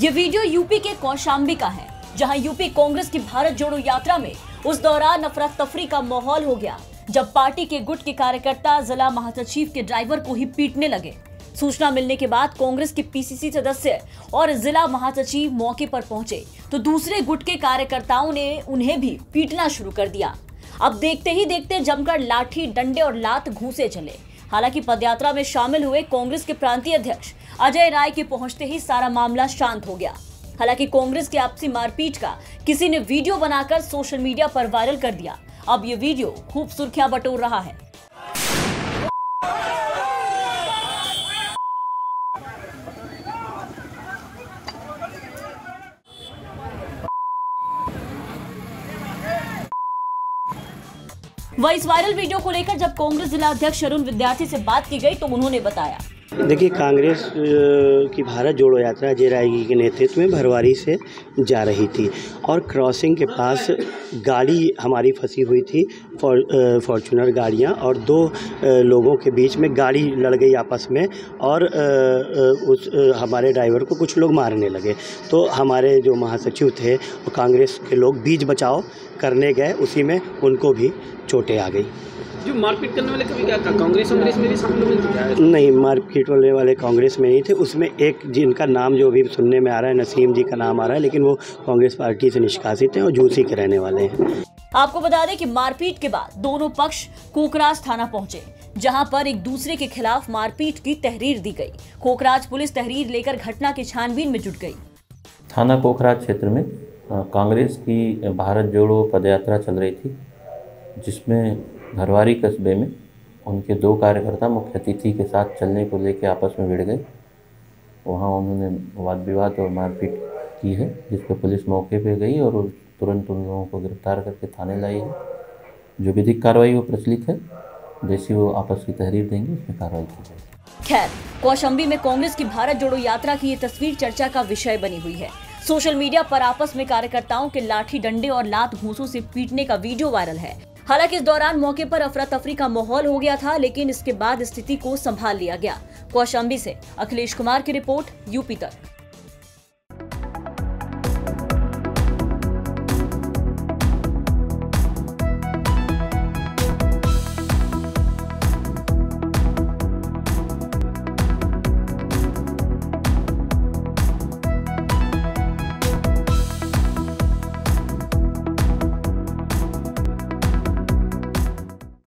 ये video UP के कौशाम्बी का है, जहां यूपी कांग्रेस की भारत जोड़ो यात्रा में उस दौरान अफरा तफरी का माहौल हो गया, जब पार्टी के गुट के कार्यकर्ता जिला महासचिव के ड्राइवर को ही पीटने लगे। सूचना मिलने के बाद कांग्रेस के पीसीसी सदस्य और जिला महासचिव मौके पर पहुंचे तो दूसरे गुट के कार्यकर्ताओं ने उन्हें भी पीटना शुरू कर दिया। अब देखते ही देखते जमकर लाठी, डंडे और लात घूंसे चले। हालांकि पदयात्रा में शामिल हुए कांग्रेस के प्रांतीय अध्यक्ष अजय राय के पहुंचते ही सारा मामला शांत हो गया। हालांकि कांग्रेस की आपसी मारपीट का किसी ने वीडियो बनाकर सोशल मीडिया पर वायरल कर दिया। अब ये वीडियो खूब सुर्खियां बटोर रहा है। वह इस वायरल वीडियो को लेकर जब कांग्रेस जिला अध्यक्ष अरुण विद्यार्थी से बात की गई तो उन्होंने बताया, देखिए, कांग्रेस की भारत जोड़ो यात्रा अजय राय जी के नेतृत्व में भरवारी से जा रही थी और क्रॉसिंग के पास गाड़ी हमारी फंसी हुई थी, फॉर्च्यूनर गाड़ियां, और दो लोगों के बीच में गाड़ी लड़ गई आपस में और हमारे ड्राइवर को कुछ लोग मारने लगे। तो हमारे जो महासचिव थे वो कांग्रेस के लोग बीच बचाव करने गए, उसी में उनको भी चोटें आ गई। जो मारपीट करने वाले कभी क्या कांग्रेस में भी शामिल हुए? नहीं, मारपीट वाले कांग्रेस में नहीं थे। उसमें एक जिनका नाम जो अभी सुनने में आ रहा है, नसीम जी का नाम आ रहा है, लेकिन वो कांग्रेस पार्टी से निष्कासित हैं और झूसी के रहने वाले हैं। आपको बता दें कि मारपीट के बाद दोनों पक्ष कोकराज थाना पहुंचे, जहां पर एक दूसरे के खिलाफ मारपीट की तहरीर दी गई। कोकराज पुलिस तहरीर लेकर घटना की छानबीन में जुट गई। थाना कोकराज क्षेत्र में कांग्रेस की भारत जोड़ो पदयात्रा चल रही थी, जिसमें भरवारी कस्बे में उनके दो कार्यकर्ता मुख्य अतिथि के साथ चलने को लेकर आपस में भिड़ गए। वहां उन्होंने वाद विवाद और मारपीट की है, जिस पर पुलिस मौके पे गई और तुरंत उन लोगों को गिरफ्तार करके थाने लाई है। जो विधिक कार्रवाई वो प्रचलित है, जैसी वो आपस की तहरीर देंगे उसमें कार्रवाई की जाएगी। खैर, कौशाम्बी में कांग्रेस की भारत जोड़ो यात्रा की ये तस्वीर चर्चा का विषय बनी हुई है। सोशल मीडिया पर आपस में कार्यकर्ताओं के लाठी, डंडे और लात घूंसों से पीटने का वीडियो वायरल है। हालांकि इस दौरान मौके पर अफरा तफरी का माहौल हो गया था, लेकिन इसके बाद स्थिति को संभाल लिया गया। कौशाम्बी से अखिलेश कुमार की रिपोर्ट, यूपी तक।